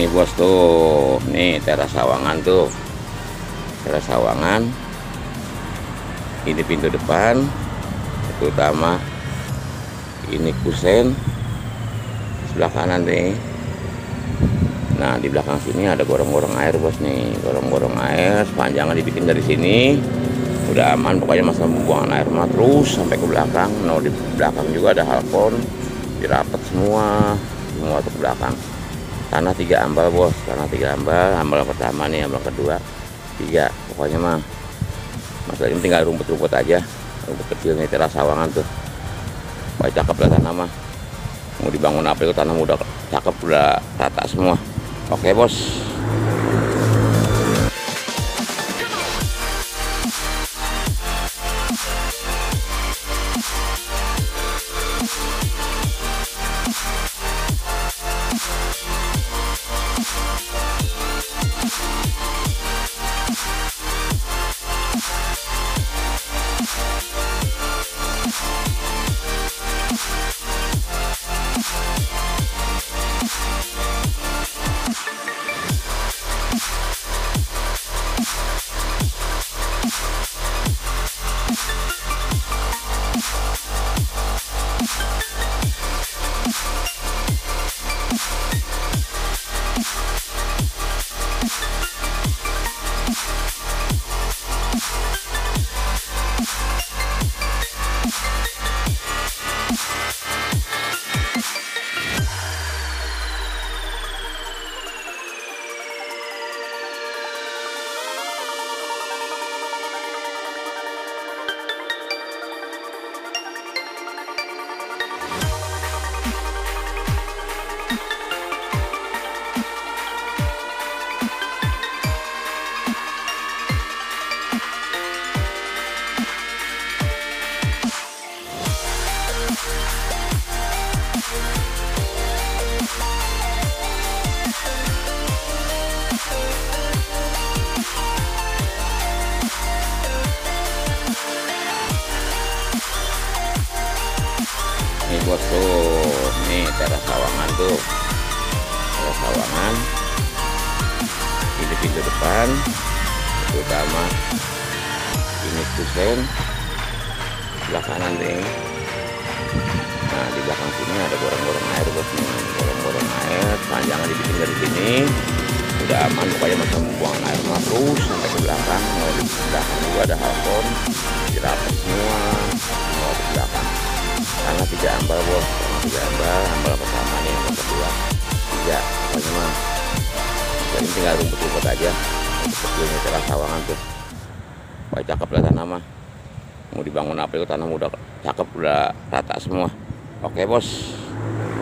Nih bos tuh, nih teras sawangan tuh, teras sawangan. Ini pintu depan, itu utama. Ini kusen sebelah kanan nih. Nah di belakang sini ada gorong-gorong air bos nih, gorong-gorong air sepanjangnya dibikin dari sini. Udah aman pokoknya masalah pembuangan air mah terus sampai ke belakang. Nah di belakang juga ada halkon, dirapet semua ke belakang. Tanah 3 ambal bos, tanah 3 ambal, ambal pertama nih, ambal kedua, 3. Pokoknya mah masalah ini tinggal rumput-rumput aja, rumput kecil nih teras sawangan tuh. Wah cakep lah tanah mah. Mau dibangun apa itu tanah udah cakep, udah rata semua. Oke bos. Nih bos tuh, nih teras sawangan tuh, teras sawangan. Ini pintu depan, itu utama. Ini kusen sebelah kanan nih. Nah di belakang sini ada gorong-gorong air bos nih, gorong-gorong air panjangnya dibikin dari sini. Udah aman pokoknya masalah pembuangan air mah terus sampai ke belakang. Mau di belakang juga ada halkom, dirapet semua ke belakang. Tanah 3 ambal bos, tanah 3 ambal, ambal pertama nih, ambal kedua, 3. Pokoknya mah jadi tinggal rumput-rumput aja, rumput kecilnya teras sawangan tuh. Wah cakep lah tanah mah. Mau dibangun apa itu tanah udah cakep, udah rata semua. Oke bos.